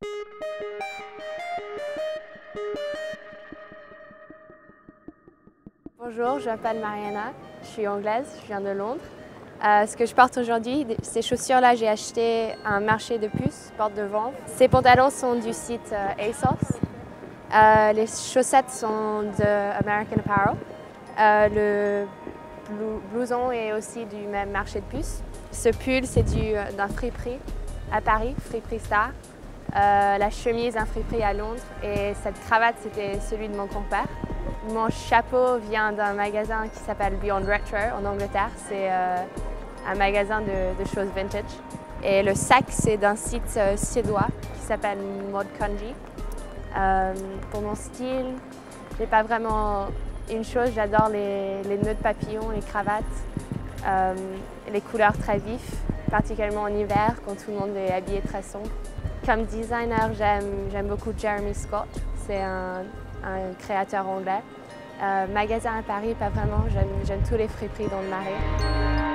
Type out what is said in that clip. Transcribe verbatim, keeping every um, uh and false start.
Bonjour, je m'appelle Mariana, je suis anglaise, je viens de Londres. Euh, ce que je porte aujourd'hui, ces chaussures-là, j'ai acheté à un marché de puces, porte de vente. Ces pantalons sont du site euh, ASOS. Euh, les chaussettes sont de American Apparel. Euh, le blouson est aussi du même marché de puces. Ce pull, c'est d'un friperie à Paris, Friperie Star. Euh, la chemise, un friperie à Londres. Et cette cravate, c'était celui de mon compère. Mon chapeau vient d'un magasin qui s'appelle Beyond Retro en Angleterre. C'est euh, un magasin de, de choses vintage. Et le sac, c'est d'un site euh, suédois qui s'appelle Modkanji. Euh, pour mon style, j'ai pas vraiment une chose. J'adore les, les nœuds de papillon, les cravates, euh, les couleurs très vives, particulièrement en hiver quand tout le monde est habillé très sombre. Comme designer, j'aime beaucoup Jeremy Scott. C'est un, un créateur anglais. Euh, magasin à Paris, pas vraiment. J'aime tous les friperies dans le Marais.